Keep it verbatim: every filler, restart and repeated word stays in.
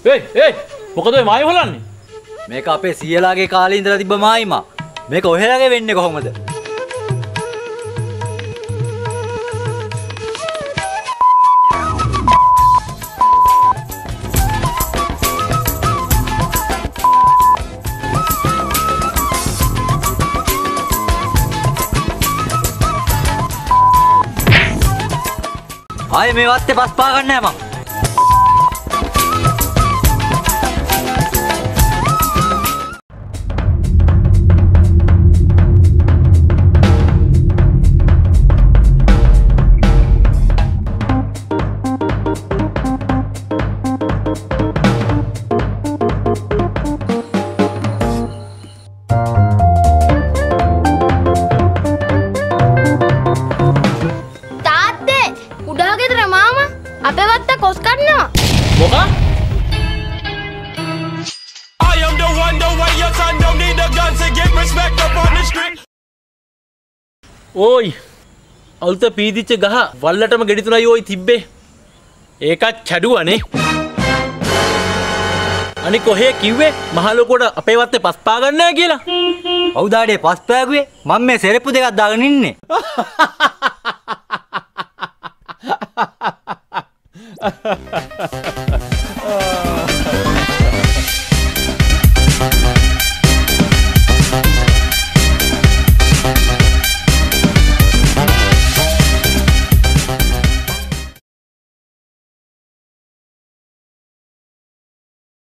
ඒ ඒ මොකද ඔය මායි හොලන්නේ? මේක අපේ සීයලාගේ කාලේ ඉඳලා තිබ්බ මායිමා. මේක ඔහෙලාගේ වෙන්නේ කොහොමද? ආයේ මේ වත්තේ පස් පා ගන්න නෑ මං. ඕයි අලුත පීදිච්ච ගහ වල්ලටම ගෙඩි තුනයි ඕයි තිබ්බේ. ඒකත් කැඩුවනේ. අනික කොහේ කිව්වේ මහලොකුවට අපේ වත්තේ පස් පා ගන්න නෑ කියලා. අවුදාඩේ පස් පෑගුවේ මම මේ සෙරෙප්පු දෙකක් දාගෙන ඉන්නේ.